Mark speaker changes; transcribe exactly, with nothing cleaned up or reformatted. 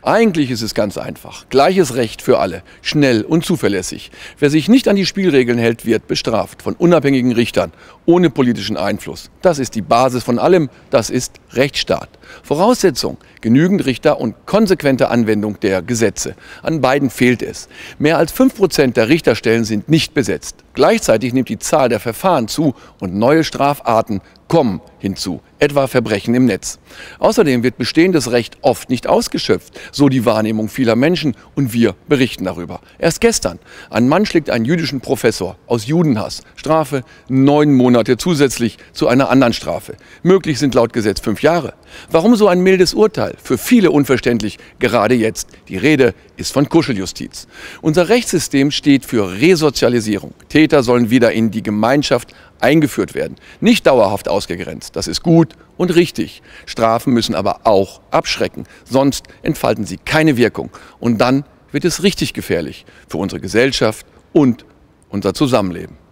Speaker 1: Eigentlich ist es ganz einfach. Gleiches Recht für alle, schnell und zuverlässig. Wer sich nicht an die Spielregeln hält, wird bestraft von unabhängigen Richtern, ohne politischen Einfluss. Das ist die Basis von allem, das ist Rechtsstaat. Voraussetzung: genügend Richter und konsequente Anwendung der Gesetze. An beiden fehlt es. Mehr als fünf Prozent der Richterstellen sind nicht besetzt. Gleichzeitig nimmt die Zahl der Verfahren zu und neue Strafarten kommen hinzu, etwa Verbrechen im Netz. Außerdem wird bestehendes Recht oft nicht ausgeschöpft, so die Wahrnehmung vieler Menschen, und wir berichten darüber. Erst gestern: Ein Mann schlägt einen jüdischen Professor aus Judenhass. Strafe neun Monate zusätzlich zu einer anderen Strafe. Möglich sind laut Gesetz fünf Jahre. Warum so ein mildes Urteil? Für viele unverständlich, gerade jetzt. Die Rede ist von Kuscheljustiz. Unser Rechtssystem steht für Resozialisierung. Täter sollen wieder in die Gemeinschaft eingeführt werden, nicht dauerhaft ausgegrenzt. Das ist gut und richtig. Strafen müssen aber auch abschrecken, sonst entfalten sie keine Wirkung. Und dann wird es richtig gefährlich für unsere Gesellschaft und unser Zusammenleben.